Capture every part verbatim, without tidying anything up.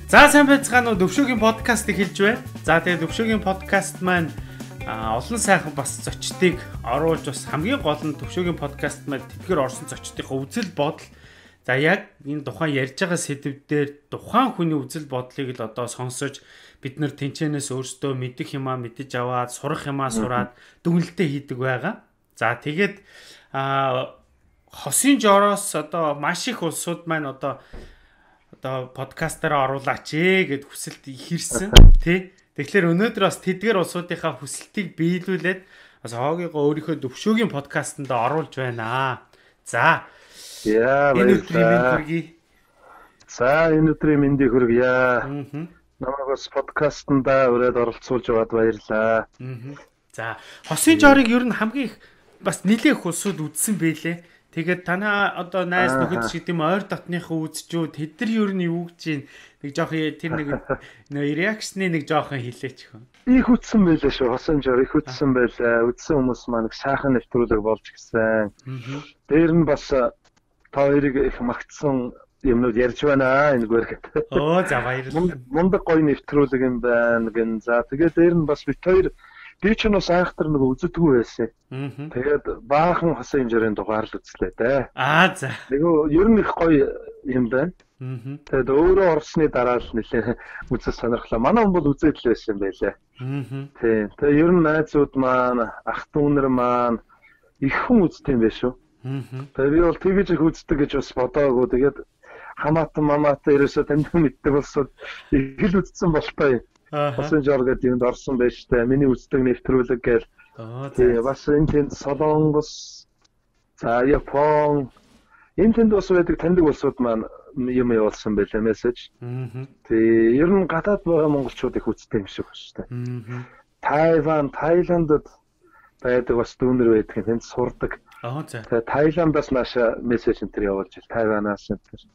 За сайн байцгаана уу, Төвшөөгийн подкастыг хэлж байна. За тэгээд Төвшөөгийн подкаст маань олон сайхан бас зочдыг оруулж бас хамгийн гол нь Төвшөөгийн подкаст маань тэтгэр орсон зочдынхаа үзэл бодол. За яг энэ тухайн ярьж байгаа сэдвээр тухайн хүний үзэл бодлыг л одоо сонсож бид нар тэнцэнээс өөрсдөө мэдэх юмаа мэдэж аваад сурах юмаа сураад дүгнэлтээ хийдэг байгаа. За тэгээд хосын жороос одоо маш их улсууд маань одоо одоо подкастаараа оруулаач ээ гэд хүсэлт хийрсэн тий. Тэгэхээр өнөөдөр бас тэдгээр улсуудынхаа хүсэлтийг биелүүлээд бас хоогийнхоо өөрийнхөө Төвшөөгийн подкастт оруулж байна. За. Яа, энэ өдрийн мэнд хүргэе. За, энэ өдрийн мэндийг хүргье. Намайг бас подкастт өрөөд оролцуулж байгаад баярлалаа. За, хосын жорыг ер нь хамгийн их бас нэлээх улсууд үзсэн байлээ. Тэгээд танаа одоо найз нөхөд шиг тийм ойр дотныхоо үзчүүд тэд нар юу нь юу гэж юм нэг жоох тэр нэг нөө реакцны нэг жоохон хилээч хөө. Их үтсэн байлаа шүү. Хосын жор их үтсэн байлаа. Үтсэн хүмүүс маань сайхан нэвтрүүлэг болж гисэн. Дээр нь бас та хоёрыг их магтсан юмнууд ярьж байна энэгээр гэдэг. Оо за баярлалаа. Мундаг гоё нэвтрүүлэг юм байна гэн. За тэгээд дээр нь бас бид хоёр би ч бас айхтар нэг үздэг байсан. Тэгээд баахан хосын жирийн дугаар л үзлээ дээ. Аа за. Нөгөө ер нь их гоё юм байна. Тэгээд өөрөө орсны дараа л нэлээ үзэж сонирхлоо. Манай хүн бол үзээд л байсан байлаа. Тийм. Тэгээд ер нь найзууд маань, ах дүүнэр маань их хүн үздэг юм байна шүү. Тэгээд би бол тэгж их үздэг гэж бас бодоагүй. Тэгээд хамаатан мамаатай ерөөсөө танд мэддэг болсон их л үзсэн болтой. Хосын жор гэдэг юмд орсон байж таа. Миний үздэг нэвтрүүлэг гээл. Тэгээ бас энэ тэнд Солонгос, за Япон, энэ тэнд бас байдаг таньдаг улсууд маань юм явуулсан байлаа мессеж. Тэгээ ер нь гадаад байгаа монголчууд их үздэг юм шиг байна шүү дээ. Тайван, Таиландд байдаг бас дүүнер байдаг тэнд сурдаг. Аа за. Тэгээ Таиландаас наашаа мессеж энэ төр явуулж ил Тайванаас энэ төр.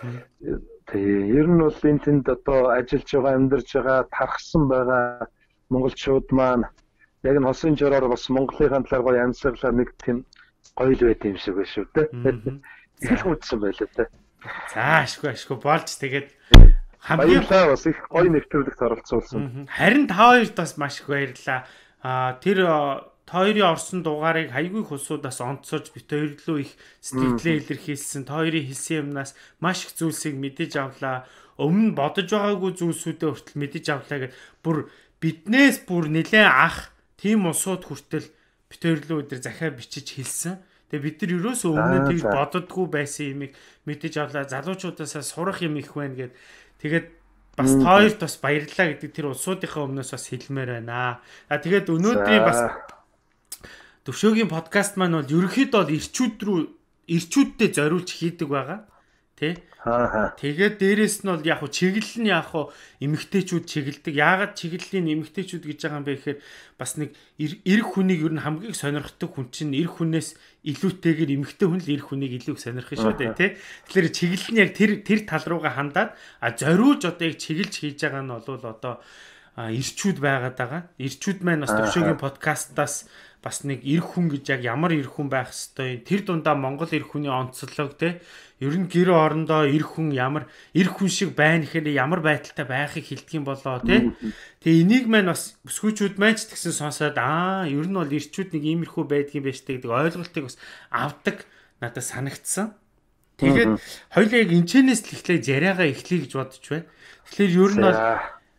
Тэгээ ер нь бол энэ тэнд одоо ажиллаж байгаа, амьдарч байгаа, тархсан байгаа монголчууд маань яг нь хосын жороор бас Монголын талаар гоё амьсгалаар нэг тийм гоё л байт юм шиг байна шүү дээ. Их л үзсэн байлаа дээ. За ашгүй ашгүй болж тэгээд хамгийн бас их гоё нэвтрүүлэгт оролцуулсан. Харин та хоёрт бас маш их баярлалаа. Аа тэр та хоёрын орсон дугаарыг хайгүй хулсуудаас онцолж бит хоёрлоо их сэтгэлээ илэрхийлсэн. Та хоёрын хэлсэн юмнаас маш их зүйлсийг мэдэж авлаа. Өмнө бодож байгаагүй зүйлсүүдээ хүртэл мэдэж авлаа гэд бүр биднээс бүр нэлээд ах тийм улсууд хүртэл бит хоёрлоо өдөр захиа бичиж хэлсэн. Тэгээ бид нар ерөөсөө өмнө тийг боддоггүй байсан юмыг мэдэж авлаа. Залуучуудаасаа сурах юм их байна гэд тэгээд бас та хоёрт бас баярлалаа гэдэг тэр улсуудынхаа өмнөөс бас хэлмээр байна. А тэгээд өнөөдрийн бас Төвшөөгийн подкаст маань бол ерөнхийдөө бол ирчүүд рүү ирчүүдтэй зориулж хийдэг байгаа. Тэ? Аа. Тэгээд дээрэс нь бол яг хуу чиглэл нь яг хуу эмэгтэйчүүд чиглэдэг. Яагаад чиглэлийн эмэгтэйчүүд гэж байгаа юм бэ гэхээр бас нэг эрэг хүнийг ер нь хамгийн сонирхдаг хүн чинь эрэг хүнээс илүүтэйгээр эмэгтэй хүн л эрэг хүнийг илүү сонирхох шүү дээ, тэ? Тэгэхээр чиглэл нь яг тэр тэр тал руугаа хандаад а зориулж одоо яг чиглэж хийж байгаа нь бол одоо ирчүүд байгаад байгаа. Ирчүүд маань бас Төвшөөгийн подкастаас бас нэг эрх хүн гэж яг ямар эрх хүн байх хэвээр тэр дундаа Монгол эрх хүний онцлог те ер нь гэр орондоо эрх хүн ямар эрх хүн шиг байна гэхээр ямар байдалтай байхыг хэлдэг юм болоо те тэгээ энийг маань бас бүсгүйчүүд маань ч тэгсэн сонсоод аа ер нь бол ирчүүд нэг иймэрхүү байдаг юм байна штэ гэдэг ойлголтыг бас авдаг надад санагдсан. Тэгээд хоёлаа яг энэчнээс л эхлээд яриагаа эхлэе гэж бодож байна. Тэгэхээр ер нь бол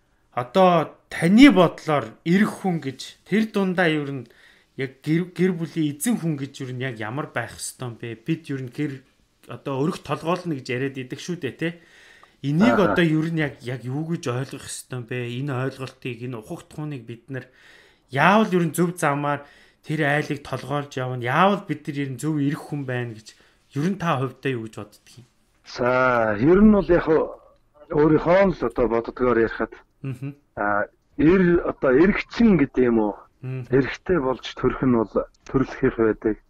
одоо таны бодлоор эрх хүн гэж тэр дундаа ер нь яг гэр гэр бүлийн эзэн хүн гэж юу н яг ямар байх ёстой юм бэ? Бид юу н гэр одоо өрх толгоолно гэж яриад идэг шүү дээ, тэ. Энийг одоо юу н яг яг юу гэж ойлгох ёстой юм бэ? Энэ ойлголтыг, энэ ухах тухныг бид нар яавал юу н зөв замаар тэр айлыг толгоолж явна. Яавал бид нар ер нь зөв эрх хүн байна гэж ер нь та хувьдаа юу гэж боддөг юм? За, ер нь бол яг өөрийнхөө л одоо боддгоор ярихад аа эр одоо эргцэн гэдэг юм уу? Эрэгтэй болж төрөх нь бол төрлөх байдаг.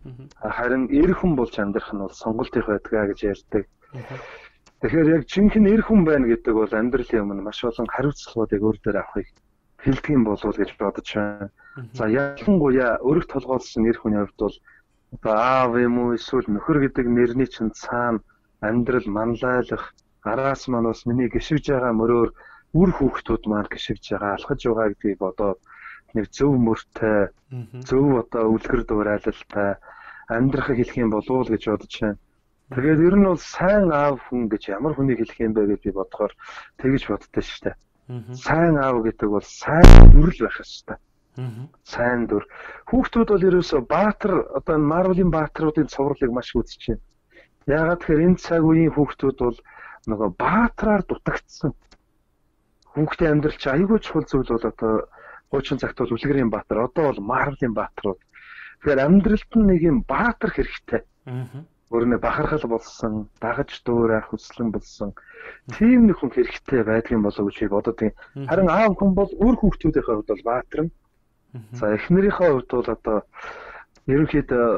Харин эр хүн болж амьдрах нь бол сонголт их байдаг гэж ярьдаг. Тэгэхээр яг жинхэнэ эр хүн байна гэдэг бол амьдралын өмнө маш олон хариуцлагуудыг өөр дээр авахыг хэлдэг юм болов уу гэж бодож байна. За ялангуяа өрх толгойлсон эр хүний хувьд бол одоо аав юм уу эсвэл нөхөр гэдэг нэрний чинь цаана амьдрал манлайлах Араас маань бас миний гიშгж байгаа мөрөөр үр хүүхдүүд маань гიშгж байгаа алхаж байгаа гэдгийг бодоод нэг зөв мөртэй зөв одоо үлгэр дуурайлалтай амьдрахыг хэлэх юм болов уу гэж бодож байна. Тэгээд ер нь бол сайн аав хүн гэж ямар хүнийг хэлэх юм бэ гэж би бодохоор тэгэж боддоо шүү дээ. Сайн аав гэдэг бол сайн дүрл байх ёстой. Сайн дүр. Хүүхдүүд бол ерөөсөө баатар одоо Марвелийн баатруудын цувралыг маш үзэж байна. Яагаад тэгэхээр энэ цаг үеийн хүүхдүүд бол нөгөө баатраар дутагдсан. Хүүхдийн амьдрал чи аюулгүй чухал зүйл бол одоо хуучин цагт бол үлгэрийн баатар, одоо бол Марвелийн баатрууд. Тэгэхээр амьдралд нь нэг юм баатар хэрэгтэй. Өөрнөө бахархал болсон, дагаж дуурайх хүслэн болсон. Тийм нэг хүн хэрэгтэй байдгийн болов уу гэж бодод тийм. Харин аав хүн бол өөр хүүхдүүдийн хувьд бол баатар. За эхнэрийнхээ хувьд бол одоо ерөнхийдөө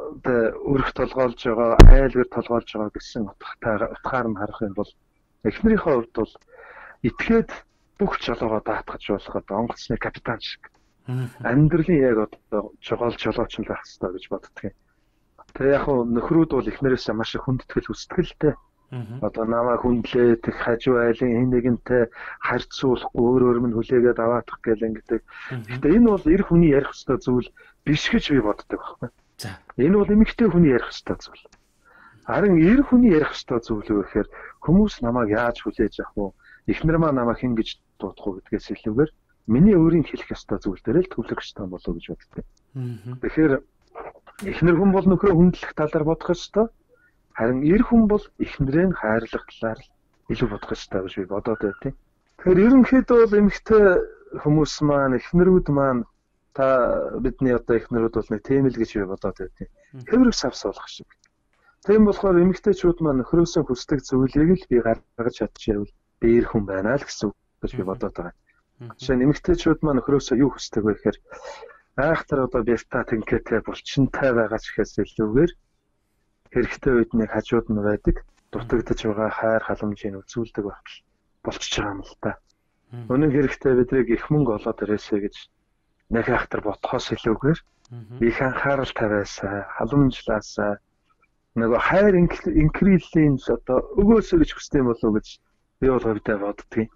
өрх толгоолж байгаа, айлгэр толгоолж байгаа гэсэн утгаар нь харах юм бол эхнэрийнхээ хувьд бол итгээд бүх жолоогоо даатгаж болох одоо онгоцны капитан шиг. Амьдралын яг одоо жогоол жолооч байх хэрэгтэй гэж боддгийн. Тэгээ яг нөхрүүд бол эхнэрээсээ маш их хүндэтгэл хүсдэгтэй. Одоо намайг хүндлээд их хажуу айлын энэ нэгэнтэй харьцуулахгүй өөр өөр минь хүлээгээд аваадах гэл ингэдэг. Гэхдээ энэ бол эр хүний ярих ёстой зүйл биш гэж би боддог байхгүй. За. Энэ бол эмэгтэй хүний ярих ёстой зүйл. Харин эр хүний ярих ёстой зүйл юу гэхээр хүмүүс намайг яаж хүлээж авах вэ? Эхнэр маань намайг хэн гэж дуудах уу гэдгээс илүүгээр миний өөрийн хэлэх ёстой зүйл дээр л төвлөрөх ёстой болов уу гэж боддог. Тэгэхээр эхнэр хүн бол нөхрөө хүндлэх талаар бодох ёстой. Харин эр хүн бол эхнэрээ хайрлах талаар илүү бодох ёстой гэж би бодоод байт. Тэгэхээр ерөнхийдөө бол эмэгтэй хүмүүс маань эхнэрүүд маань та бидний одоо эхнэрүүд бол нэг тийм л гэж би бодоод байт. Хэврэг савс болох шиг. Тийм болохоор эмэгтэйчүүд маань нөхрөөсөө хүсдэг зүйлийг л би гаргаж чадчихвэл би эр хүн байна л гэсэн үг гэж би бодоод байгаа. Жишээ нь эмэгтэйчүүд маань нөхрөөсөө юу хүсдэг вэ гэхээр айхтар одоо бяста тэнхээтэй булчинтай байгаа ч гэхээс илүүгээр хэрэгтэй үед нэг хажууд нь байдаг дутагдж байгаа хайр халамжийг үзүүлдэг багтал болчихж байгаа юм л та. Өнөө хэрэгтэй бидрийг их мөнгө олоод ирээсэй гэж нэг айхтар ботхоос илүүгээр их анхаарал тавиасаа халамжлаасаа нөгөө хайр инкрилийн одоо өгөөсөө гэж хүсдэг юм болов уу гэж би бол хөвдөө боддгийг.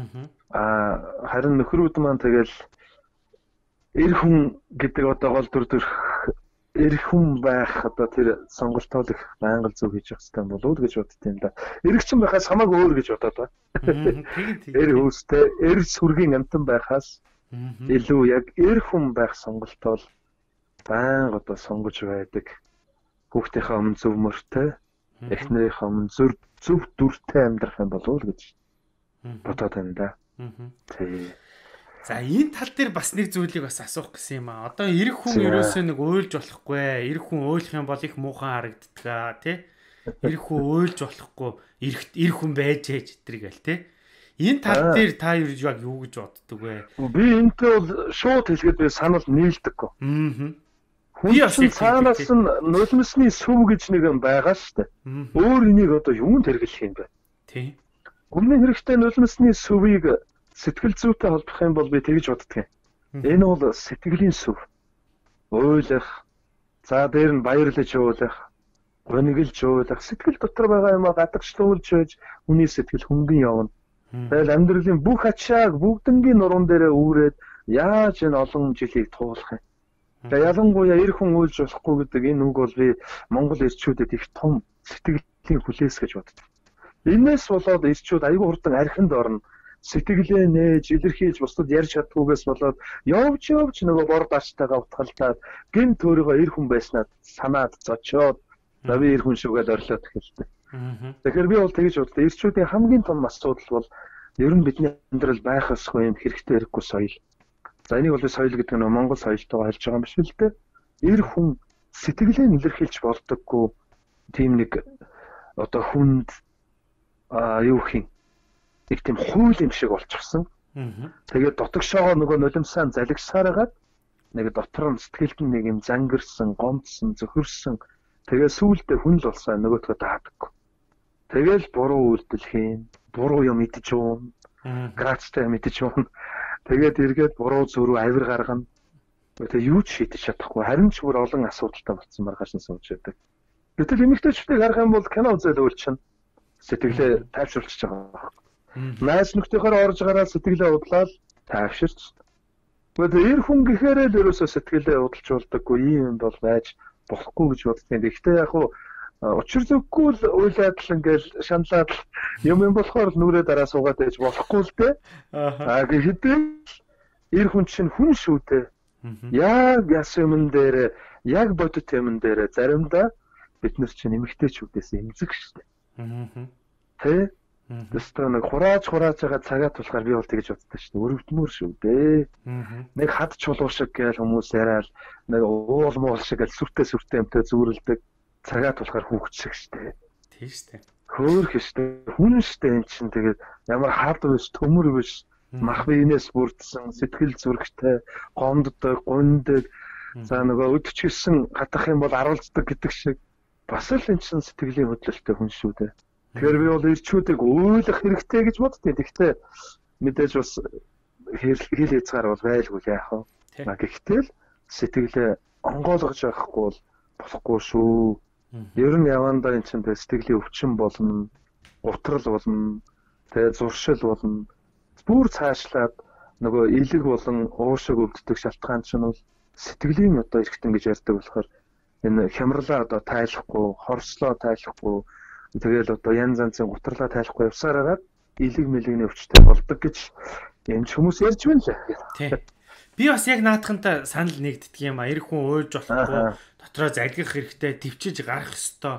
Аа харин нөхрүүд маань тэгэл эр хүн гэдэг одоо гол дүр төрх эр хүн байх одоо тэр сонголтоо их байнга зөв хийж явах хэрэгтэй болов уу гэж боддtiin юм да. Эрэгчин байхаас хамаагүй өөр гэж бодоод байна. Эр хүүстэй, эр сүргийн амтан байхаас илүү яг эр хүн байх сонголтоо байнга одоо сонгож байдаг. Хүүхдийнхээ өмнө зөв мөртэй, эхнэрийнхээ өмнө зөв зөв дүртэй амьдрах юм болов уу гэж бодоод байна да. Тий. За энэ тал дээр бас нэг зүйлийг бас асуух гэсэн юм аа. Одоо эрэг хүн ерөөсөө нэг уйлж болохгүй. Эрэг хүн уйлах юм бол их муухан харагддаг тий. Эрэг хүн уйлж болохгүй. Эрэгт эр хүн байж ээж тэргээл тий. Энэ тал дээр та яг юу гэж боддөг вэ? Би энэтэй бол шууд хэлгээд би санал нийлдэггүй. Аа. Хүн цаанаас нь нулимсны сүв гэж нэг юм байгаа шүү дээ. Өөр энийг одоо юунд хэрэглэх юм бэ? Тий. Өмнө хэрэгтэй нулимсны сүвийг сэтгэл зүйтэй холбох юм бол би тэгж боддог юм. Энэ бол сэтгэлийн сүв. Ойлох, за дээр нь баярлаж уулах, гонглж уулах, сэтгэл дотор байгаа юм а гадагшлуулж байж хүний сэтгэл хөнгөн явна. Тэгэл амьдралын бүх ачааг бүгднгийн нуруунд дээрээ үүрээд яаж энэ олон жилийг туулах юм. Тэгээ ялангуяа эр хүн уйлж болохгүй гэдэг энэ үг бол би Монгол эрчүүдэд их том сэтгэлийн хүлээс гэж боддог. Энээс болоод эрчүүд аюул хурдан архинд орно. Сэтгэлээ нээж, илэрхийлж бусдад ярьж чаддгүйгээс болоод явж явж нөгөө бор даштайгаа утгалтаад гин төөрийгөө эр хүн байснаа санаад зочоод би эр хүн шүүгээд орлоод эхэлдэг. Тэгэхээр би бол тэгж бодлоо. Эрчүүдийн хамгийн том асуудал бол ер нь бидний амьдрал байх ёсгүй юм хэрэгтэй хэрэггүй соёл. За энийг бол соёл гэдэг нь Монгол соёлтойгоо хэлж байгаа юм биш үү л дээ. Эр хүн сэтгэлээ илэрхийлж болдоггүй тийм нэг одоо хүнд а юу хин нэг тийм хууль юм шиг болчихсон. Тэгээд дотогшоогоо нөгөө нулимсаа залгисаар хагаад нэг дотор нь сэтгэлд нь нэг юм зангирсан, гомдсон, зөхөрсөн. Тэгээд сүүлдээ хүн л болсон нөгөөдгөө даадаггүй. Тэгэл буруу үйлдэл хийн, буруу юм идэж уун, грацтай мэдэж уун. Тэгээд эргээд буруу зөрүү авир гаргана. Тэгээд юу ч шийдэж чадахгүй. Харин ч бүр олон асуудалтай болсон маргааш нь сууж байдаг. Гэтэл эмэгтэйчүүдийг харах юм бол кино үзэл үйлчнэ. Сэтгэлээ тайвшруулчихж байгаа. Найз нөхдөйхөөр орж гараад сэтгэлээ удлаад тайвширч. Гэхдээ эр хүн гэхээрээ л ерөөсөө сэтгэлээ удалж болдоггүй юм бол байж болохгүй гэж боддیں۔ Гэхдээ яг хуу учир зүггүй л үйл адил ингээл шаналаад юм юм болохоор нүрээ дараа суугаад байж болохгүй л дээ. Аа гэхдээ эр хүн чинь хүн шүү дээ. Яг яс юмн дээр яг бодит юмн дээр заримдаа бид нар чинь эмэгтэйчүүдээс эмзэг шүү дээ. Тэ? Тэстэ нэг хурааж хурааж байгаа цагаа тулахаар би бол тэгэж боддог шүү дээ. Өрөвдмөр шүү дээ. Нэг хад чулуу шиг гээл хүмүүс яриад нэг уул муул шиг гээл сүртэй сүртэй юмтай зүрэлдэг. Цагаа тулахаар хүүхдсэг штэ. Тийм штэ. Хөөх штэ. Хүн штэ эн чинь тэгээд ямар хад биш, төмөр биш, мах биенээс бүрдсэн, сэтгэл зүрхтэй, гомддог, гундаг. За нөгөө өдчихсэн хатах юм бол аруулцдаг гэдэг шиг бас л эн чинь сэтгэлийн хөдлөлттэй хүн шүү дээ. Тэгэхээр би бол ирчүүдийг ойлгох хэрэгтэй гэж боддیں۔ Гэхдээ мэдээж бас хэл хязгаар бол байлгүй яах вэ? Гэхдээ л сэтгэлээ онгойлгож явахгүй бол болохгүй шүү. Ер нь явандаа эн чинь сэтгэлийн өвчин болно, утрал болно, тэгээ зуршил болно. Бүр цаашлаад нөгөө илэг болон уушиг өвддөг шалтгаан чинь бол сэтгэлийн одоо эргэтэн гэж ярьдаг болохоор энэ хямралаа одоо тайлахгүй, хорслоо тайлахгүй, тэгээл одоо янз янзын гутрлаа тайлахгүй явсаар хагаад илэг мэлэгний өвчтэй болдог гэж энэ хүмүүс ярьж байна лээ. Тий. Би бас яг наадхантай санал нэгддэг юм а. Эр хүн уйлж болохгүй, дотроо залгих хэрэгтэй, төвчиж гарах ёстой.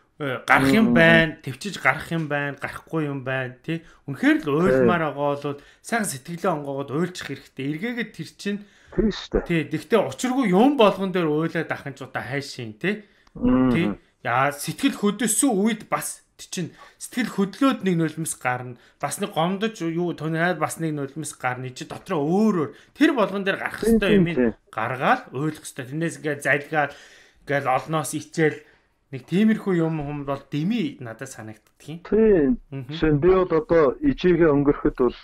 Гарах юм байна, төвчиж гарах юм байна, гарахгүй юм байна, тий. Үнэхээр л уйлмаар байгаа бол сайхан сэтгэлээ онгоогод уйлчих хэрэгтэй. Эргээгээд тэр чинь тий шүү дээ. Тий. Гэхдээ учиргүй юм болгон дээр уйлаад ахын ч удаа хайшин, тий. Тий. Яа, сэтгэл хөдөлсөн үед бас чинь сэтгэл хөдлөөд нэг нулимс гарна. Бас нэг гомдож юу тунаад бас нэг нулимс гарна. Чи дотроо өөр өөр тэр болгон дээр гарах хэрэгтэй юм гаргаад ойлгох хэрэгтэй. Тэрнээс ингээд залгаад ингээд олноос ичээл нэг тиймэрхүү юм хүм бол дими надад санагддаг юм. Тийм. Жишээ нь би бол одоо ижигээ өнгөрөхөд бол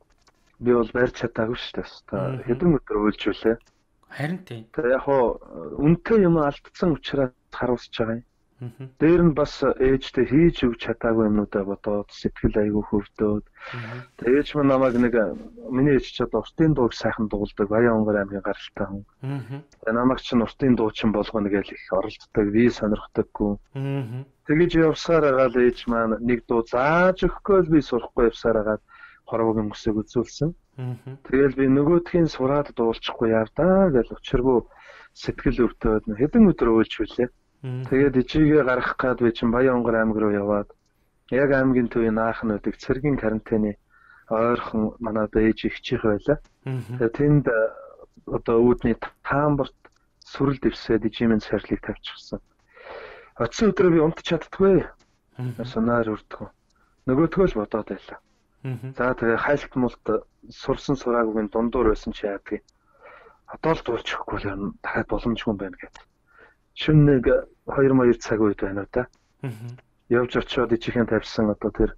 би бол барьж чадаагүй шүү дээ. Хэдэн өдөр уйлжүүлээ. Харин тийм. Тэгээ яг хоо үнэтэй юм алдсан учраас харуулж байгаа юм. Дээр нь бас ээжтэй хийж өгч чадаагүй юмнуудаа бодоод сэтгэл айгүй хөвдөөд тэгэж мань намайг нэг миний ээж ч одоо уртын дууг сайхан дуулдаг Баян Онгор аймгийн гаралтай хүн. Тэгээ намайг ч уртын дуучин болгоно гэж их оролддог, би сонирхдаггүй. Тэгэж явсаар агаал ээж маань нэг дуу зааж өгөхгүй би сурахгүй явсаар агаад хорвогийн өсөг үзүүлсэн. Тэгэл би нөгөөдхийн сураад дуулчихгүй явдаа гэж учиргүй сэтгэл өвдөөд хэдэн өдөр уйлж хүлээ. Тэгээд ижигээ гаргах гад би чинь Баян Онгор аймаг руу яваад яг аймгийн төвийн наахнуудыг цэргийн карантины ойрхон манад ээж ихчих байлаа. Тэгээд тэнд одоо үүдний таамбарт сүрэл дэвсээд ижимэн сарлыг тавьчихсан. Оцсон өдрөө би унтч чаддгүй. Санаар үрдгөө. Нөгөөдгөө л бодоод байлаа. За тэгээ хайлт мулт сурсан сураагүйн дундуур байсан чи яадгийг. Одоо л дуулчихгүй юм дахиад боломжгүй юм байна гэдэг. Шүн нэг хоёр маяг цаг үед байна уу та. Явж очиод ижихэн тавьсан одоо тэр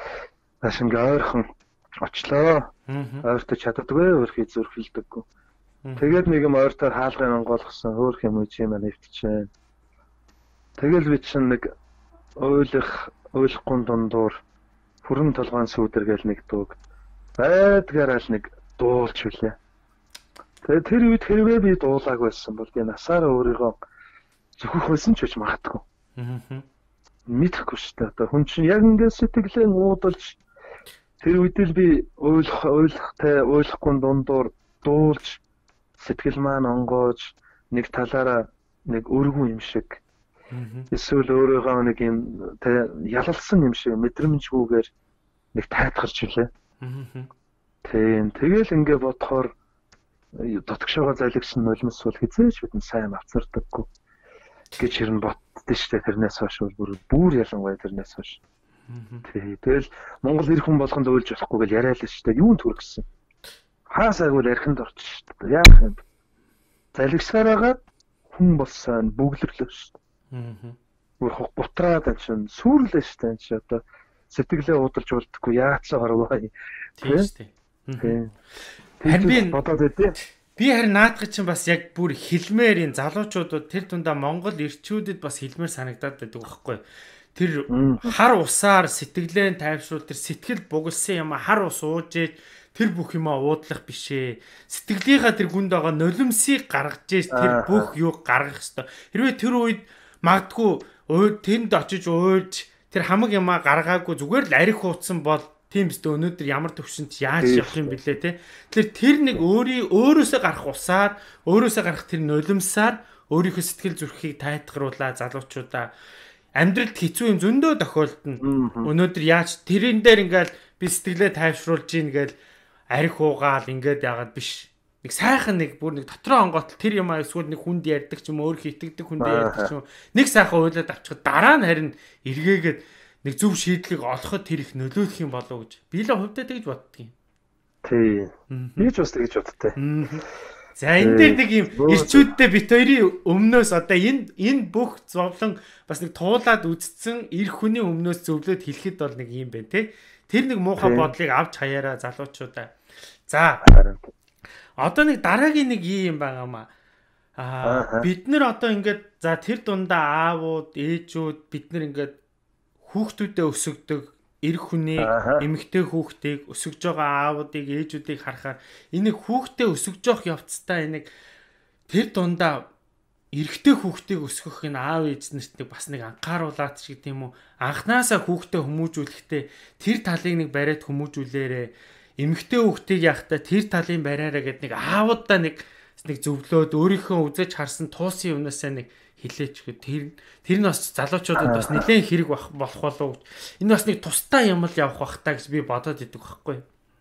ашинг ойрхон очлоо. Ойртож чаддаггүй өөрхий зүрхэлдэггүй. Тэгээд нэг юм ойртоор хаалгын онгойлгосон хөөх юм ижи маань нэвтчихээн. Тэгэл би чинь нэг ойлгох ойлгохгүй дундуур хүрэн толгойн сүүдэргээл нэг дууг байдгаар л нэг дуулж хүлээ. Тэгээд тэр үед хэрвээ би дуулааг байсан бол би насаараа өөрийгөө зөвхөх байсан ч гэж магадгүй. Аа. Мэдхгүй шүү дээ. Одоо хүн чинь яг ингээд сэтгэлээ уудалж тэр үед л би ойлгох ойлгохтай ойлгохгүй дундуур дуулж сэтгэл маань онгоож нэг талаараа нэг өргөн юм шиг. Эсвэл өөрийгөө нэг юм ялалсан юм шиг мэдрэмжгүйгээр нэг тайтгарч илээ. Аа. Тийм. Тэгэл ингээд бодохоор дотгошоогоо залгсан нулимс бол хизээч бидэн сайн авцардаггүй гэж хэрэн боддөө штэ тэрнээс хойш бүр бүр ялангуяа тэрнээс хойш. Тий. Тэгэл Монгол эр хүн болгонд уйлж болохгүй гэж яриа л штэ юунд хүргэсэн. Хаасаагүй яриханд орчих штэ. Яах юм. Залгсараагаа хүн болсон бүглэрлээ штэ. Аа. Бүр бутраад анчин сүрлээ штэ анч одоо сэтгэлээ уудалж болдоггүй яацсан харваа. Тийм штэ. Тийм. Харин би бодоод өгдөө. Би харин наадах чинь бас яг бүр хэлмээр энэ залуучуудад тэр дундаа Монгол ирчүүдэд бас хэлмээр санагдаад байдаг байхгүй. Тэр хар усаар сэтгэлээ тайвшруул, тэр сэтгэл бугалсан юм хар ус ууж ээж тэр бүх юмаа уудлах бишээ. Сэтгэлийнхаа тэр гүнд байгаа нулимсыг гаргаж ээж тэр бүх юуг гаргах ёстой. Хэрвээ тэр үед магадгүй тэнд очиж уйлж тэр хамаг юмаа гаргаагүй зүгээр л арх ууцсан бол тийм биз дээ өнөөдөр ямар төвшөнд яаж явах юм бэлээ те. Тэр тэр нэг өөрийн өөрөөсөө гарах усаар, өөрөөсөө гарах тэр нулимсаар өөрийнхөө сэтгэл зүрхийг тайтгаруулаа залуучуудаа амьдралд хэцүү юм зөндөө тохиолдно. Өнөөдөр яаж тэрэн дээр ингээл би сэтгэлээ тайвшруулж ийн гээл арх уугаал ингээд яагаад биш. Нэг сайхан нэг бүр нэг дотроо онгоотл тэр юм аа эсвэл нэг хүнд ярьдаг ч юм өөр хитэгдэг хүнд ярьдаг ч юм. Нэг сайхан уйлаад авчихад дараа нь харин эргээгээд нэг зөв шийдлийг олоход тэр их нөлөөлөх юм болов уу гэж. Би л хувьдаа тэгж боддгийн. Тий. Би ч бас тэгж боддтой. За энэ дээр нэг юм ирчүүддээ бит хоёрын өмнөөс одоо энэ энэ бүх зовлон бас нэг туулаад үдцсэн эр хүний өмнөөс зөвлөд хэлэхэд бол нэг юм байна те. Тэр нэг муухай бодлыг авч хаяараа залуучуудаа. За одоо нэг дараагийн нэг юм байгаамаа. Аа бид нэр одоо ингээд за тэр дундаа аавууд, ээжүүд бид нэр ингээд хүүхдүүдэд өсөгдөг эр хүнийг, эмэгтэй хүүхдийг өсөж байгаа аавуудыг, ээжүүдийг харахаар энэ хүүхдээ өсөж жоох явцдаа энийг тэр дундаа эрэгтэй хүүхдийг өсгөх энэ аав ээж нарт нэг бас нэг анхааруулаад ч гэдэг юм уу анханасаа хүүхдээ хүмүүжүүлэхдээ тэр талыг нэг бариад хүмүүжүүлээрээ эмэгтэй хүүхдийг яхахтаа тэр талын бариараа гэдэг нэг аавуудаа нэг нэг зөвлөөд өөрийнхөө үзэж харсан туусын юмнасаа нэг хилээч гэх тэр тэр нь бас залуучуудад бас нэлээд хэрэг болох болов. Энэ бас нэг тустай юм л явах бах та гэж би бодоод идэг байхгүй.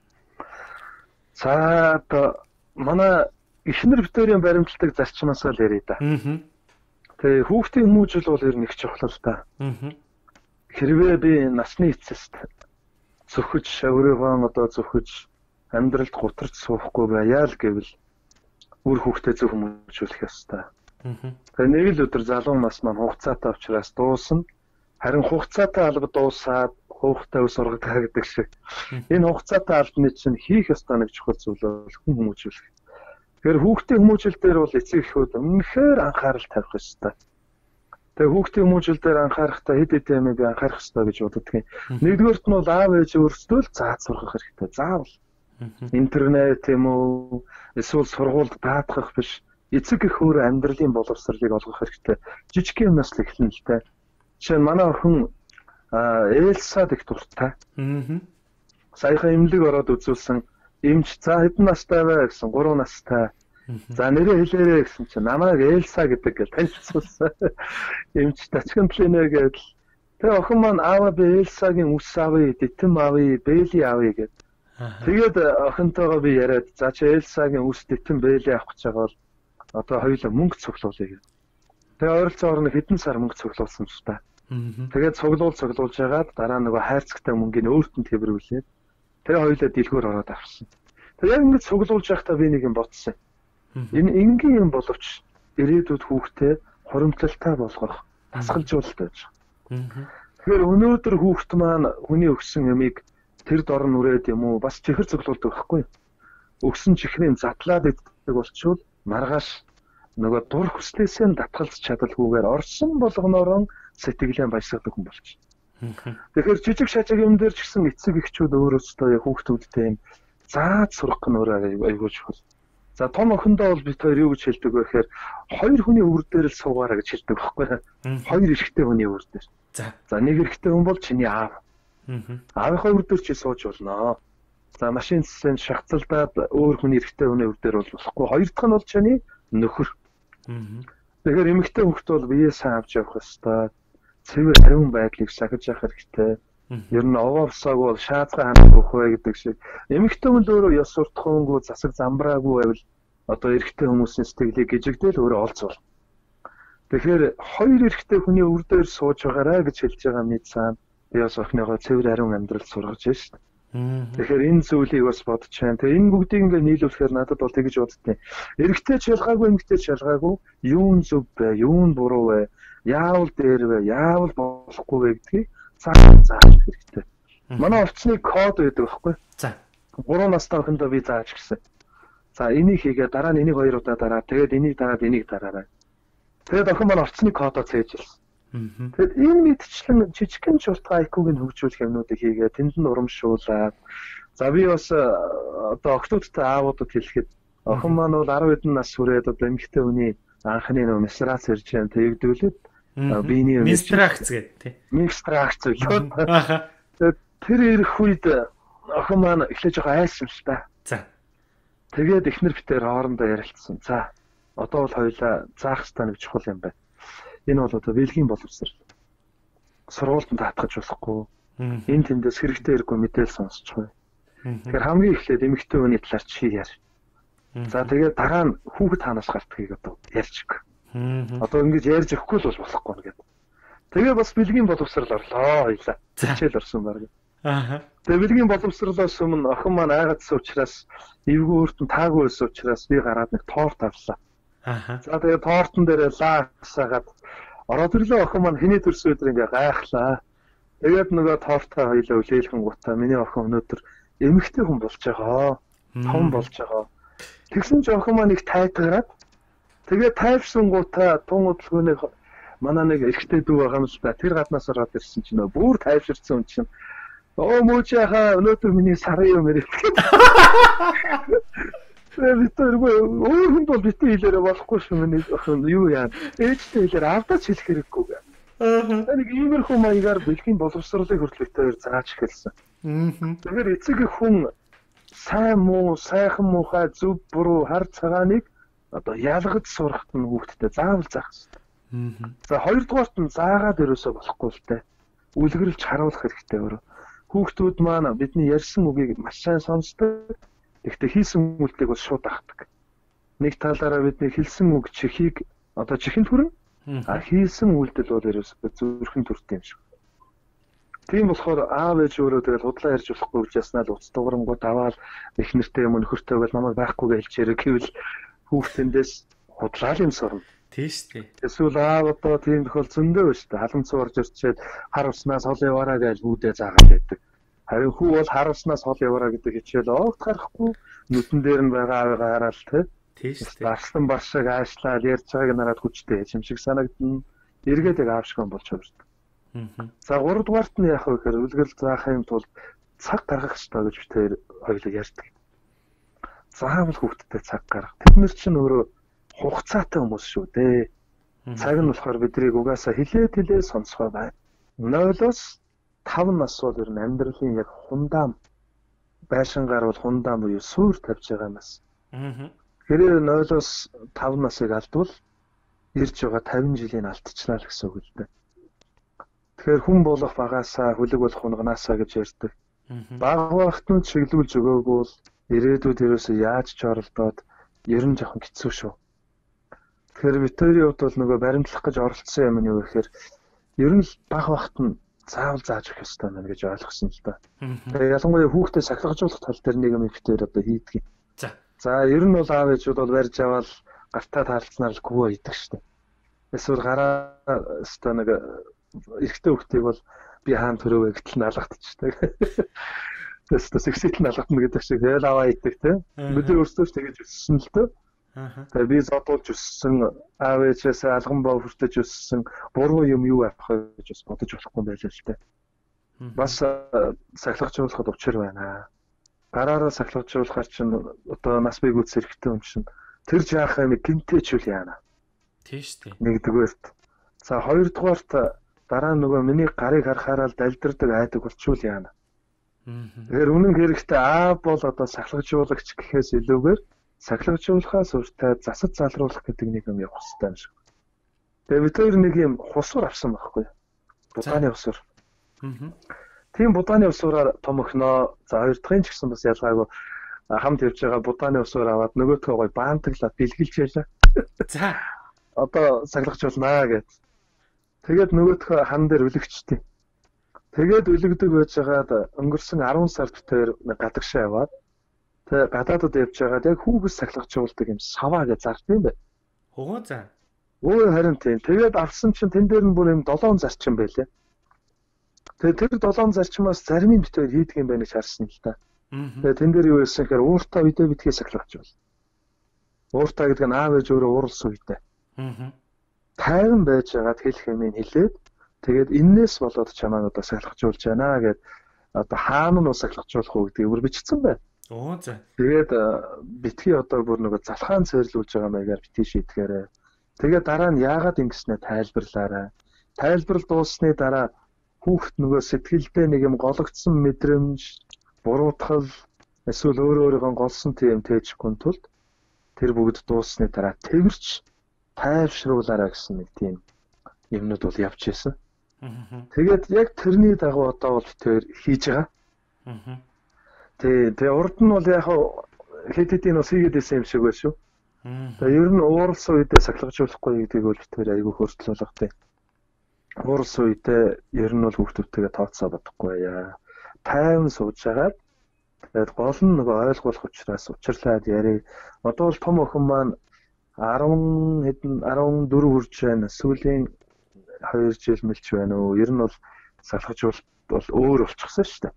За одоо манай эхнэр битүүрийн баримтлагдаг зарчмаас л ярий да. Аа. Тэгээ хүүхдийн хүмүүжил бол ер нь их чухал л да. Аа. Хэрвээ би насны эцэст зөвхөж өөрийгөө одоо зөвхөж амьдралд гутарч суухгүй байяа л гэвэл үр хүүхдээ зөв хүмүүжүүлэх ёстой. Тэгээ нэг л өдөр залуу нас маань хугацаатай учраас дуусна. Харин хугацаатай алба дуусаад хугацаатай ус ургадаг гэдэг шиг. Энэ хугацаатай албаны чинь хийх ёстой нэг чухал зүйл бол хүн хүмүүжүүлэх. Тэгэхээр хүүхдийн хүмүүжил дээр бол эцэг эхүүд үнэхээр анхаарал тавих ёстой. Тэгээ хүүхдийн хүмүүжил дээр анхаарахтаа хэд хэдэн юм би анхаарах ёстой гэж боддог юм. Нэгдүгээрт нь бол аав ээж өөрсдөө л зааж сургах хэрэгтэй. Заавал. Интернет юм уу эсвэл сургуульд даатгах биш. Эцэг эх өөр амьдралын боловсролыг олгох хэрэгтэй. Жижиг юмнаас л эхэлнэ л дээ. Жишээ нь манай охин Элсад их дуртай. Аа. Саяхан эмнэлэг ороод үзүүлсэн. Эмч за хэдэн настай вэ гэсэн гурван настай. За нэрээ хэлээрэй гэсэн чинь намайг Элса гэдэг гэж танилцуулсан. Эмч тачгамтлинэ гэдэг. Тэгээ охин маань аава би Элсагийн үс авъя, дитэн авъя, бэйли авъя гэдэг. Тэгээд охинтойгоо би яриад за чи Элсагийн үс дитэн бэйли авах гэж байгаа бол одоо хоёулаа мөнгө цуглуулъя гэдэг. Тэгээ ойролцоогоор нэг хэдэн сар мөнгө цуглуулсан ч та. Тэгээд цуглуул цуглуулж ягаад дараа нөгөө хайрцагтай мөнгөний өөртөө тэмрүүлээд тэгээ хоёулаа дэлгүүр ороод авсан. Тэгээ яг ингэ цуглуулж байхдаа би нэг юм бодсон. Энэ энгийн юм боловч ирээдүйд хүүхдээ хуримтлалтай болгох, тасгалжуулалт байж байгаа. Тэгэхээр өнөөдөр хүүхд маань хүний өгсөн ямиг тэр дор нүрээд юм уу бас чихэр цуглуулдаг байхгүй. Өгсөн чихрийн задлаад иддэг болчвол маргааш нөгөө дур хүслээсээ татгалж чадалгүйгээр орсон болгоноороо сэтгэлээ баясгадаг хүн болчих. Тэгэхээр жижиг шажиг юм дээр ч гэсэн эцэг эхчүүд өөрөөсөө хүүхдүүдтэй юм зааж сурах нь өөрөө аягүй чухал. За том охиндоо бол бид хоёр юу гэж хэлдэг вэ гэхээр хоёр хүний үр дээр л суугаараа гэж хэлдэг байхгүй. Хоёр эрэгтэй хүний үр дээр. За. За нэг эрэгтэй хүн бол чиний аав. Аавынхаа үр дээр чи сууж болно. За машин цэсэнд шахацалдаад өөр хүний эрэгтэй хүний үр дээр бол болохгүй. Хоёр дахь нь бол чиний нөхөр. Тэгэхээр эмэгтэй хүүхд бол бие сайн авч явах ёстой. Цэвэр ариун байдлыг сахиж явах хэрэгтэй. Ер нь овоосааг бол шаазгай хандах вэ гэдэг шиг. Эмэгтэй хүн өөрөө ёс суртахуунгүй засаг замбраагүй байвал одоо эрэгтэй хүмүүсийн сэтгэлийг гжигдэл өөрөө олцвол. Тэгэхээр хоёр эрэгтэй хүний үр дээр сууж байгаарай гэж хэлж байгаа мэд цаана би бас охиныгоо цэвэр ариун амьдрал сургаж байна шүү дээ. Тэгэхээр энэ зүйлийг бас бодож байна. Тэгээ энэ бүгдийг ингээ нийлүүлэхээр надад бол тэгж боддیں۔ Эрэгтэй ч ялгаагүй, эмэгтэй ч ялгаагүй, юу нь зөв вэ, юу нь буруу вэ, яавал дээр вэ, яавал болохгүй вэ гэдгийг зааж зааж хэрэгтэй. Манай орчны код байдаг байхгүй? За. гурван настай охиндоо би зааж гисэн. За энийг хийгээ дараа нь энийг хоёр удаа дараа. Тэгээд энийг дараад энийг дараарай. Тэгээд охин маань орчны кодоо цээжилсэн. Тэгэд энэ мэдчлэн жижигхэн шултгаа ай кью-г хөгжүүлэх юмнуудыг хийгээ тэнд нь урамшуулаад за би бас одоо октодтой аавуудад хэлэхэд охин маань бол арав хэдэн нас хүрээд одоо эмэгтэй хүний анхны нөө менструац ирж байгаа тэгдүүлээд биений менструац гэдэг тий. Менструац гэвэл тэр ирэх үед охин маань эхлэж байгаа айсан л та. За. Тэгээд эхнэр битээр хоорондоо ярилцсан. За одоо бол хоёлаа заах хэрэгтэй нэг чухал юм байна. Энэ бол одоо бэлгийн боловсрол. Сургуультанд татгаж болохгүй. Энэ тэндээс хэрэгтэй хэрэггүй мэдээл сонсчихгүй. Тэгэхээр хамгийн эхлээд эмэгтэй хүний талаар чи яар. За тэгээд дараа нь хүүхэд хаанаас галтгийг одоо ярьж өг. Одоо ингэж ярьж өгөхгүй л болохгүй нэгэд. Тэгээ бас бэлгийн боловсрол орлоо хоёлаа. Хичээл орсон баг. Аа. Тэгээ бэлгийн боловсролоос өмнө охин маань айгадсан учраас эвгүй өөртөө таагүй байсан учраас би гараад нэг торт авлаа. Аа. За тэгээ тортон дээр лаасаагаад ороод ирлээ охин маань хэний төрсөн өдөр ингээ гайхлаа. Тэгээд нөгөө тортоо хоёлаа үлээлхэн гутаа миний охин өнөөдөр эмэгтэй хүн болж байгаа. Том болж байгаа. Тэгсэн ч охин маань их тайтгараад тэгээд тайвсан гутаа тун удалгүйний манай нэг эрэгтэй дүү байгаа юм л да. Тэр гаднаас ороод ирсэн чинь нөө бүр тайвширсан хүн чинь оо мөчхаа өнөөдөр миний сарын юм ярив. Витэргүй өөр хүн бол битээ хэлээрээ болохгүй шүү миний охин юу яа. Ээжтэй хэлээр авдаж хэлэх хэрэггүй. Аа. Нэг иймэрхүү маягаар бэлгийн боловсролыг хүртэл битээр зааж эхэлсэн. Аа. Тэгэхээр эцэг хүн сайн муу, сайхан муухай зөв буруу хар цагааныг одоо ялгаж сурахт нь хүүхдэд заавал заах хэрэгтэй. Аа. За хоёрдугаарт нь заагаад өрөөсөө болохгүй л дээ. Үлгэрлж харуулах хэрэгтэй өөрөө. Хүүхдүүд маань бидний ярьсан үгийг маш сайн сонсдог. Гэхдээ хийсэн үйлдэлийг бол шууд ахдаг. Нэг талаараа бидний хэлсэн үг чихийг одоо чихэнд хүрнэ. А хийсэн үйлдэл бол ерөөсөө зүрхэн төрт юм шиг. Тийм болохоор аав ээж өөрөө тэгэл худлаа ярьж болохгүй гэж яснаа л уц дуурамгууд аваад их нэртэй юм нөхөртэйгэл намайг байхгүй гэлж ирэх гэвэл хүүхдэндээс худлаа юм сорно. Тийм шүү дээ. Эсвэл аав одоо тийм тохиол зөндөө байна шүү дээ. Халамцсан орж ирчээд хар уснаас хол яваараа гэж хүүдээ заагаад байдаг. Харин хүү бол хар уснаас хол яваараа гэдэг хичээл огт гарахгүй нүдэн дээр нь байгаа аавыгаа хараад тэ. Тийм шүү дээ. Барсан баршааг аашлаад ярьж байгааг нараад хүчтэй юм шиг санагдана. Эргээд яг аав шиг юм болж хувирт. Аа. За гуравдугаарт нь яах вэ гэхээр үлгэрл заахын тулд цаг гаргах хэрэгтэй гэж битээр хоёулаа ярьдаг. Заавал хүүхдэд цаг гаргах. Тэд нар чинь өөрөө хугацаатай хүмүүс шүү дээ. Цаг нь болохоор биднийг угаасаа хилээ хилээ сонсгоо бай. ноёлоос таван нас бол ер нь амьдралын яг хундаам байшингаар бол хундаам буюу суур тавьж байгаа нас. Аа. Тэгэхээр ноёлоос таван насыг алдвал ирж байгаа тавин жилийн алдчихлаа л гэсэн үг л дээ. Тэгэхээр хүн болох багаасаа хүлэг болох хунганаасаа гэж ярьдаг. Бага багт нь чиглүүлж өгөөгүй бол ирээдүйд ерөөсөө яаж ч оролдоод ер нь жоохон хэцүү шүү. Тэгэхээр Викторийн хувьд бол нөгөө баримтлах гэж оролцсон юм нь юу гэхээр ер нь л бага багт нь заавал зааж өгөх ёстой байна гэж ойлгосон л да. Тэгээ ялангуяа хүүхдэд сахилгажуулах тал дээр нэг юм ихтэй одоо хийдэг. За. За ер нь бол аав ээжүүд бол барьж аваад гартаа таалцснаар л гүвөө идэг штеп. Эсвэл гараа өстой нэг эрэгтэй хүүхдийг бол би хаан төрөвөө гэтэл налгатчихдаг. Тэстэ сексит налгатна гэдэг шиг тэгэл аваа идэг те. Мэдээ өөртөө ч тэгэж өссөн л дөө. Тэгээ би зодуулж өссөн аав ээжээс алган боо хүртэж өссөн буруу юм юу авах вэ гэж бодож болохгүй байлаа л те. Бас сахилгажуулахад учир байна. Гараараа сахилгажуулахаар чинь одоо нас бий гүйтс хэрэгтэй юм чинь тэр жаах юм гинтэйчүүл яана. Тийм шүү дээ. Нэгдүгээрт. За хоёрдугаарт дараа нөгөө миний гарыг харахаараа л далдирдаг айдаг болчул яана. Тэгэхээр үнэн хэрэгтээ аав бол одоо сахилгажуулагч гэхээс илүүгээр сахилгажуулахаас урьдтай засаж залруулах гэдэг нэг юм явах хэрэгтэй юм шиг. Тэгээ бид хоёр нэг юм хусуур авсан байхгүй юу? Будааны хусуур. Аа. Тийм будааны хусуураар том өхнөө за хоёр дахын ч гэсэн бас ялгаагүй хамт явж байгаа будааны хусуур аваад нөгөөдхөө гой баантаглаад бэлгэлж ялаа. За одоо сахилгажуулнаа гэд. Тэгээд нөгөөдхөө хан дээр үлэгчтэй. Тэгээд үлэгдэг байж байгаад өнгөрсөн арван сард тэр гадагшаа яваад тэг гадаадд явж байгаад яг хүүгс сахилгажуулдаг юм саваа гэж зард юм байна. Хөө за. Өө харин тийм. Тэгээд авсан чинь тэн дээр нь бүр юм долоон зарчим байлаа. Тэгээд тэр долоон зарчмаас зарим нь битээр хийдэг юм байна гэж харсан л та. Тэгээд тэн дээр юу байсан гэхээр ууртаа үедээ битгий сахилгажуул. Ууртаа гэдэг нь аав ээж өөрөө ууралсан үедээ. Аа. Тайван байж байгаад хэлэх юм хэлээд тэгээд энээс болоод чамайг одоо сахилгажуулж байна гэд одоо хаана нь сахилгажуулах уу гэдгийг бүр бичсэн байна. Оо за. Тэгээд битгий одоо бүр нөгөө залхаан цэрлүүлж байгаа маягаар битгий шийтгээрээ. Тэгээд дараа нь яагаад ингэснэ тайлбарлаарай. Тайлбарл дууссаны дараа хүүхд нөгөө сэтгэлдээ нэг юм гологдсон мэдрэмж, буруутгал эсвэл өөрөө өөрийгөө голсон тийм тээжгүй тулд тэр бүгд дууссаны дараа тэрч тайвшруулаарай гэсэн нэг тийм юмнууд бол явж ирсэн. Тэгээд яг тэрний дагуу одоо бол тэр хийж байгаа. Тэг. Тэгээ урд нь бол яг хэд хэдийн бас хийгээд байсан юм шиг байна шүү. Тэгээ ер нь ууралсан үедээ сахилгажуулахгүй гэдгийг бол тэр айгүй хөртөл болготой. Ууралсан үедээ ер нь бол хүүхдүүдтэйгээ тооцоо бодохгүй яа. Тайван сууж агаад тэгээд гол нь нөгөө ойлгох учраас учирлаад яри. Одоо бол том охин маань арван хэдэн арван дөрөв хүрч байна. Сүүлийн хоёр жил мэлч байна уу. Ер нь бол сахилгажуулалт бол өөр болчихсон шүү дээ.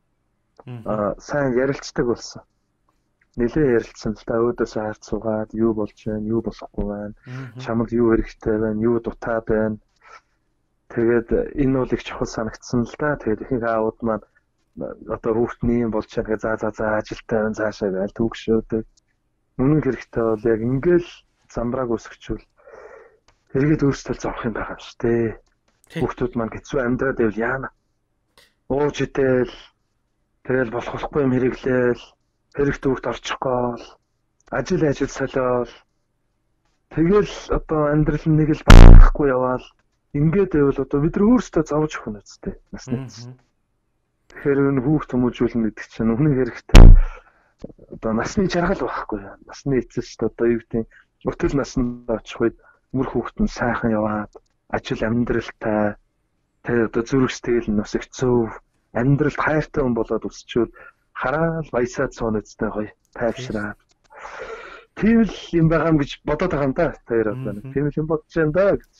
Аа сайн ярилцдаг болсон. Нилээ ярилцсан л да өөдөөс харц суугаад юу болж байна, юу болохгүй байна. Чамд юу хэрэгтэй байна, юу дутаа байна. Тэгээд энэ бол их чухал санагдсан л да. Тэгээд ихэнх аауд маань одоо хүүхдний юм болж байгаа за за за ажилтай байна цаашаа гээл төгшөөдөг. Үнэн хэрэгтэй бол яг ингээл замбрааг үсгчүүл эргээд өөрсдөө зовх юм байгаа шүү дээ. Хүүхдүүд маань хэцүү амьдраад байвал яана. Ууж идэл тэгэл болох болохгүй юм хэрэглээл хэрэгтэй хүүхд орчихгүй бол ажил ажил солиол тэгэл одоо амьдрал нэг л багхгүй яваал ингээд байвал одоо бид нар өөрсдөө зовж өгөх нь үстэй насны. Тэгэхээр энэ хүүхд хүмүүжүүлнэ гэдэг чинь үнэн хэрэгтэй. Одоо насны жаргал байхгүй яа. Насны эцэст одоо юу гэдэг өтөл наснд очих үед мөр хүүхд нь сайхан яваад ажил амьдралтай тэр одоо зүрх сэтгэл нь бас их зөв амьдралд хайртай хүн болоод өсчүүл хараал баясаад суун үстэй гоё тайвшраад тийм л юм байгаа юм гэж бодоод байгаа юм да. Тэр одоо тийм л юм бодож байна да гэж.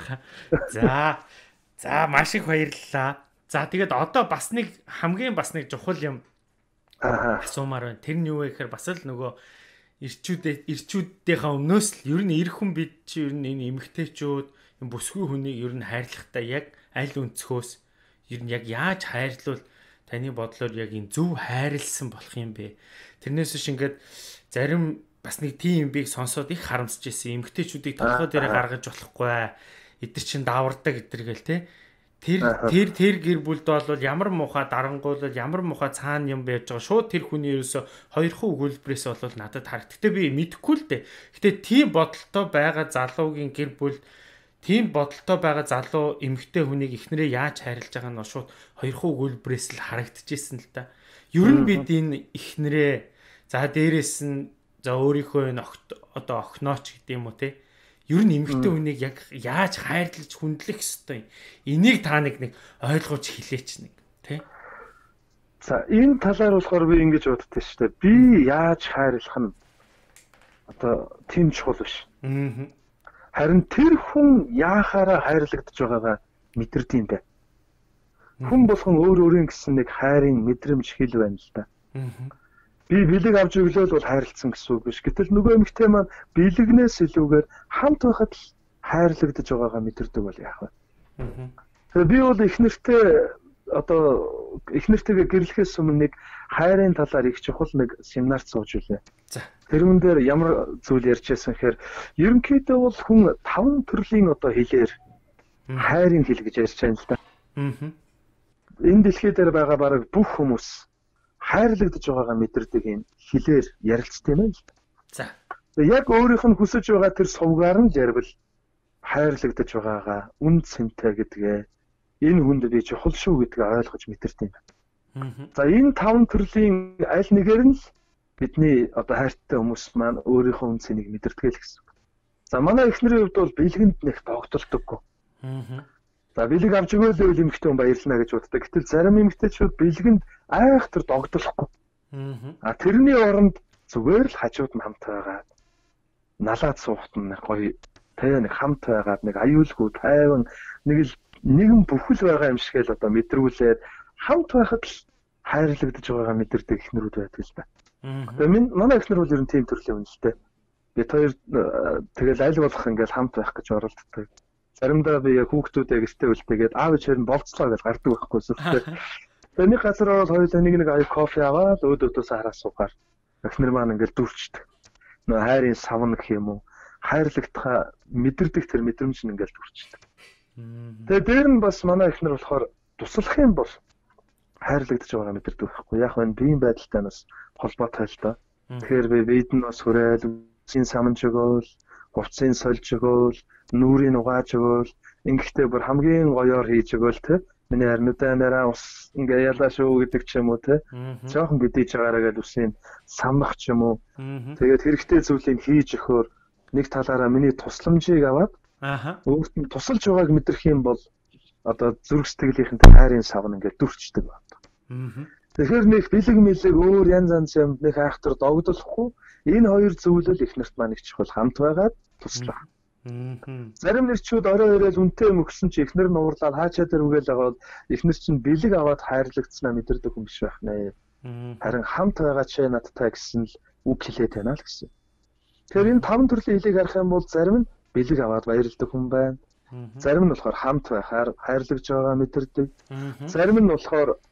За. За маш их баярлалаа. За тэгээд одоо бас нэг хамгийн бас нэг чухал юм асуумаар байна. Тэр нь юу вэ гэхээр бас л нөгөө ирчүүдээ ирчүүдийнхээ өмнөөс л ер нь эр хүн бид чи ер нь энэ эмэгтэйчүүд энэ бүсгүй хүнийг ер нь хайрлахтаа яг аль өнцгөөс ер нь яг яаж хайрлуул таны бодлоор яг энэ зөв хайрлсан болох юм бэ? Тэрнээс биш ингээд зарим бас нэг тийм юмбийг сонсоод их харамсаж ирсэн. Эмэгтэйчүүдийг толгой дээр гаргаж болохгүй. Эдгээр чинь давардаг гэдэргээл те. Тэр тэр тэр гэр бүлд бол ямар муухай дарангуул ямар муухай цаана юм байж байгаа. Шууд тэр хүний ерөөсө хоёр хуу өгүүлбэрээс бол надад хараг. Гэтэ би мэдэхгүй л дээ. Гэтэ тийм бодолтой байгаа залуугийн гэр бүл тийм бодолтой байгаа залуу эмэгтэй хүнийг эхнэрээ яаж хайрлаж байгаа нь шууд хоёр хуу өгүүлбэрээс л харагдчихсэн л та. Ер нь бид энэ эхнэрээ за дээрээс нь за өөрийнхөө энэ одоо охинооч гэдэг юм уу те. Ер нь эмэгтэй хүнийг яг яаж хайрлаж хүндлэх ёстой юм. Энийг та нэг нэг ойлгож хэлээч нэг тий. За энэ талаар болохоор би ингэж боддоо шүү дээ. Би яаж хайрлах нь одоо тийм чухал биш. Аа. Харин тэр хүн яахаараа хайрлагдж байгаагаа мэдэрдэм бай. Хүн болгон өөр өөрийн гэсэн нэг хайрын мэдрэмж хэл байна л да. Аа. Би бэлэг авч өглөөл бол хайрлцсан гэсэн үг биш. Гэтэл нөгөө эмэгтэй маань бэлэгнээс илүүгээр хамт байхад л хайрлагдж байгаагаа мэдэрдэг бол яах вэ? Аа. Би бол их нэртэй одоо их нэртэйгээ гэрлэхээс өмнө нэг хайрын талаар их чухал нэг семинарт сууж үлээ. За. Тэрүүн дээр ямар зүйл ярьж байсан гэхээр ерөнхийдөө бол хүн таван төрлийн одоо хэлээр хайрын хэл гэж ярьж байна л да. Аа. Энэ дэлхий дээр байгаа бараг бүх хүмүүс хайрлагдж байгаагаа мэдэрдэг юм хэлээр ярилцдаг юм л. За. Яг өөрийнх нь хүсэж байгаа тэр сувгаар нь ярил хайрлагдж байгаагаа үн цэнтэй гэдгээ энэ хүнд би чухал шүү гэдгээ ойлгож мэдэрдэг юм. Аа. За энэ таван төрлийн аль нэгээр нь л бидний одоо хайртай хүмүүс маань өөрийнхөө үн цэнийг мэдэрдэг л гэсэн. За манай эхнэрийн хувьд бол бэлгэнд нэг тогтолдоггүй. Аа. За бэлэг авч өгөөл эмэгтэй хүн баярлна гэж боддог. Гэтэл зарим эмэгтэйчүүд бэлгэнд айхтар догдолохгүй. Аа. Тэрний оронд зүгээр л хажууд нь хамт байгаад налаад суухт нь гоё тэ нэг хамт байгаад нэг аюулгүй тайван нэг л нэгэн бүхэл байгаа юм шиг л одоо мэдрүүлээд хамт байхад л хайрлагдж байгаагаа мэдэрдэг эхнэрүүд байдаг л да. Аа. Тэгээ минь манай эхнэр бол ер нь тийм төрлийн хүн л дээ. бид хоёр тэгэл аль болох ингээл хамт байх гэж оролддог. Заримдаа би яг хүүхдүүдээ гэртээ үлдээгээд аав ээж хоёр нь болцлоо гэж гардаг байхгүй сүлдээ. Тэгээ нэг газар бол хоёулаа нэг нэг аяг кофе аваад өөдөөдөөс хараа суугаар. Эхнэр маань ингээл дүрчдэг. Нөө хайрын савн гэх юм уу? Хайрлагдхаа мэдэрдэг тэр мэдрэмж нь ингээл дүрчдэг. Тэгээ дээр нь бас манай эхнэр болохоор туслах юм бол хайрлагдж байгаа мэдэрдэг байхгүй. Яг нь биеийн байдалтай нас холбоотой л доо. Тэгэхээр би бид нь бас хүрээл, үсийн самж өгөөл, хувцсын сольж өгөөл, нүрийн угааж өгөөл, ингэхдээ бүр хамгийн гоёор хийж өгөөл те. Миний харнуудаа нараа ус ингээ ялаа шүү гэдэг ч юм уу те. Жохон гэдэж байгаараа гэж үсийн самах ч юм уу. Тэгээд хэрэгтэй зүйлийг хийж өгөхөөр нэг талаараа миний тусламжийг аваад ааха өөрт нь тусалж байгааг мэдрэх юм бол одоо зүрх сэтгэлийнхэн хайрын савн ингээ дүрчдэг байна. Тэгэхээр нэг бэлэг мэлэг өөр янз янз юм нэг айхтар догдолохгүй энэ хоёр зүйлэл ихнэрт маань их чухал хамт байгаад туслах. Зарим нэрчүүд орой өрөөл үнтэй мөгсөн чи ихнэр нь уурлаад хаачаа дээр үгээл байгаа бол ихнэр чинь бэлэг аваад хайрлагдсанаа мэдэрдэг юм биш байх нэ. Харин хамт байгаа ч надтай гэсэн л үг хэлээд байна л гэсэн. Тэгэхээр энэ таван төрлийн хэлийг харах юм бол зарим нь бэлэг аваад баярлдаг хүн байна. Зарим нь болохоор хамт байхаар хайрлагдж байгаа мэдэрдэг. Зарим нь болохоор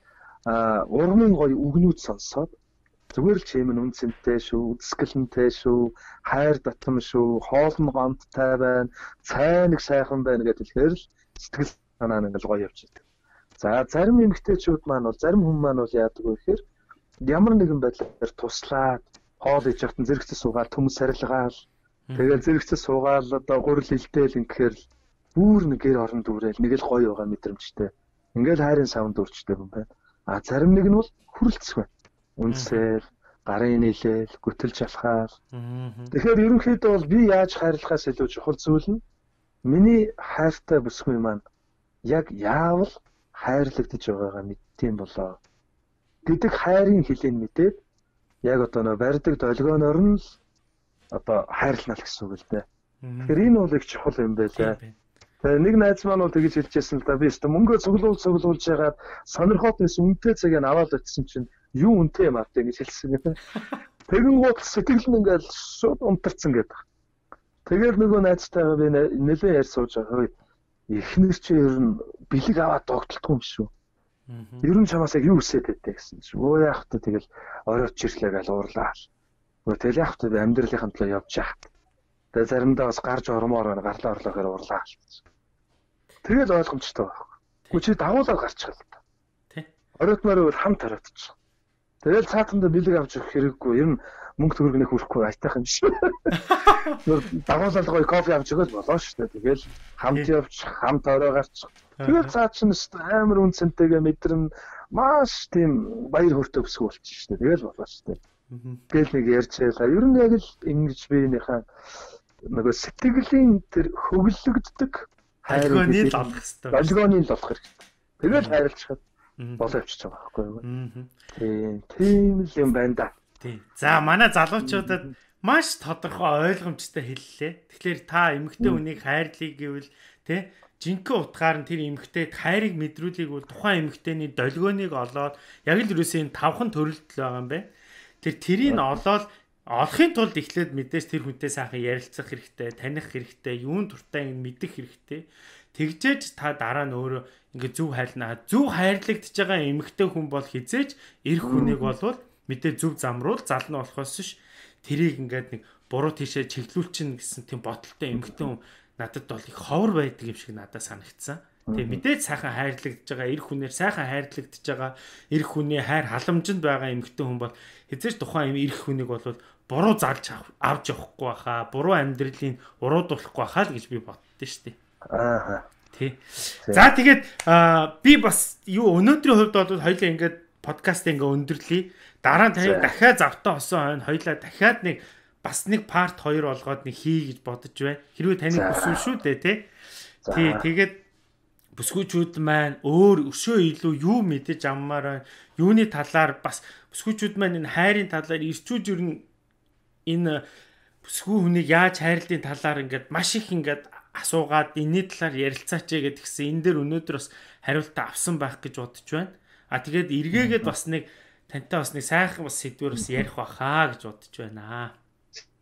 урмын гоё үгнүүд сонсоод зүгээр л чи юм үнцэнтэй шүү, үсгэлэнтэй шүү, хайр татам шүү, хоолн гомдтай байна, цай нэг сайхан байна гэдэг хэлэхээр л сэтгэл санаа нь ингээл гоё явж идэг. За зарим эмэгтэйчүүд маань бол зарим хүмүүс маань бол яадаг вэ гэхээр ямар нэгэн байдлаар туслаад хоол иж хатан зэрэгцээ суугаад төмөс сарилгаал тэгэл зэрэгцээ суугаад одоо гурил хилтэйл ингэхээр л бүр нэг гэр орон дүүрэл нэг л гоё байгаа мэдрэмжтэй. Ингээл хайрын савнд дүүрчтэй юм байна. А зарим нэг нь бол хүрэлцэх байна. Үнсэл, гарын нийлэл, гүтэлж алхаар. Тэгэхээр ерөнхийдөө бол би яаж хайрлахаас илүү чухал зүйл нь миний хайртай бүсгүй маань яг яавал хайрлагдаж байгаагаа мэдтiin болоо. Гэдэг хайрын хэлийг мэдээд яг одоо нөө барьдаг долгионоор нь л одоо хайрлана л гэсэн үг л дээ. Тэгэхээр энэ бол их чухал юм байлаа. Тэгээ нэг найз маань бол тэгж хэлжсэн л да би өстө мөнгөө цуглуул цуглуулж ягаад сонирхоод байсан үнэтэй цагийг аваад очсон чинь юу үнэтэй юм аа гэж хэлсэн юм. Тэгэн гол сэтгэл нь ингээл шууд унтарсан гэдэг. Тэгэл нөгөө найзтайгаа би нэлээд ярьж сууж байгаа. Хөөе эхнэр чи ер нь бэлэг аваад догтлохгүй юм шүү. Ер нь чамаас яг юу үсээд байдэ гэсэн чинь. Өө яах вэ тэгэл оройч ирлээ гал уурлаа. Өө тэгэл яах вэ амьдралынхаа төлөө явж яах. Тэгээ заримдаа бас гарч ормоор байна гарлаа орлохоор уурлаа. Тэгэл ойлгомжтой байхгүй. Гү чи дагуулаад гарчих л та. Тий. Оройтмаар бол хамт оройтчих. Тэгэл цаатанда бэлэг авч явах хэрэггүй. Ер нь мөнгө төгрөгнээ хүрхгүй айтайх юм шиг. Дагуулаад гоё кофе авч өгөл болоо шүү дээ. Тэгэл хамт явж хамт орой гарчих. Тэгэл цаа чинь амар үнцэнтэйгээ мэдрэн маш тийм баяр хөөртэй өсгөө болчих шүү дээ. Тэгэл болоо шүү дээ. Тэгэл нэг ярьчихлаа. Ер нь яг л ингэж биенийхээ нөгөө сэтгэлийн тэр хөглөгддөг хайрыг л олох хэрэгтэй. Долгионыг л олох хэрэгтэй. Тэгэл хайрлцахад болоо явчих байгаа байхгүй юу? Тийм, тийм л юм байна да. Тийм. За манай залуучуудад маш тодорхой ойлгомжтой хэллээ. Тэгэхээр та эмэгтэй хүнийг хайрлыг гэвэл тий жинхэнэ утгаар нь тэр эмэгтэйд хайрыг мэдрүүлэх бол тухайн эмэгтэйний долгионыг олоод яг л юусэн энэ тавхан төрөлт л байгаа юм байна. Тэр тэрийг олоод олохын тулд эхлээд мэдээж тэр хүнтэй сайхан ярилцах хэрэгтэй, таних хэрэгтэй, юун туртай мэдэх хэрэгтэй. Тэгжээж та дараа нь өөрөө ингээ зөв хайрлнаа. Зөв хайрлагдж байгаа эмэгтэй хүн бол хизээж эх хүнийг болвол мэдээ зөв замруул зална болохоос ш тэрийг ингээд нэг буруу тийшээ чиглүүлчин гэсэн тийм боталтай эмэгтэй хүн надад бол их ховор байдаг юм шиг надад санагдсан. Тэгээ мэдээж сайхан хайрлагдж байгаа эх хүнээр сайхан хайрлагдж байгаа эх хүний хайр халамжинд байгаа эмэгтэй хүн бол хизээж тухайн эх хүнийг болвол буруу залж авч явахгүй баха, буруу амьдралын уруудуулахгүй баха л гэж би боддоо штеп. Аа. Тий. За тэгээд би бас юу өнөөдрийн хувьд бол хоёлаа ингээд подкаст ингээ өндөрлөе. Дараа нь тань дахиад завтаа хосон хойно хоёлаа дахиад нэг бас нэг part хоёр олгоод нэг хий гэж бодож байна. Хэрвээ таны хүсвэл шүү дээ тий. Тий тэгээд бүсгүүчүүд маань өөр өшөө илүү юу мэдэж аммаар байна. Юуны талаар бас бүсгүүчүүд маань энэ хайрын талаар ирчүүд ер нь энэ бүсгүй хүнийг яаж хайрлтын талаар ингээд маш их ингээд асуугаад энэний талаар ярилцаач гэдэг гисэн энэ дээр өнөөдөр бас хариултаа авсан байх гэж бодож байна. А тэгээд эргээгээд бас нэг тантай бас нэг сайхан бас сэдвэр бас ярих бахаа гэж бодож байна.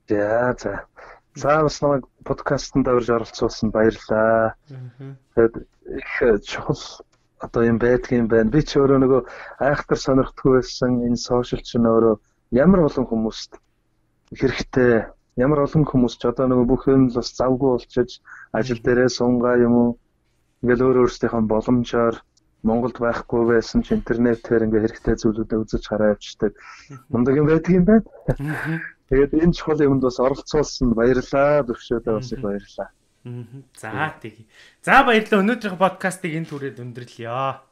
За за. За бас намайг подкастт орж оролцуулсан баярлалаа. Тэгээд их чухал одоо юм байдгийн байна. Би ч өөрөө нөгөө айхтар сонирхдаггүй байсан энэ сошиал ч өөрөө ямар олон хүмүүст хэрэгтэй. Ямар олон хүмүүс ч одоо нөгөө бүх юм л бас завгүй болчихж ажил дээрээ сунгаа юм уу. Ингээл өөр өөрсдийнхөө боломжоор Монголд байхгүй байсан ч интернетээр ингээ хэрэгтэй зүйлүүдээ үзэж хараа явчихдаг. Мундаг юм байдгийн байна. Тэгээд энэ чухал юмд бас оролцуулсан баярлалаа. Төвшөөдөө бас их баярлалаа. За тэгье. За баярлалаа. Өнөөдрийн подкастыг энэ түрээд өндөрлөё.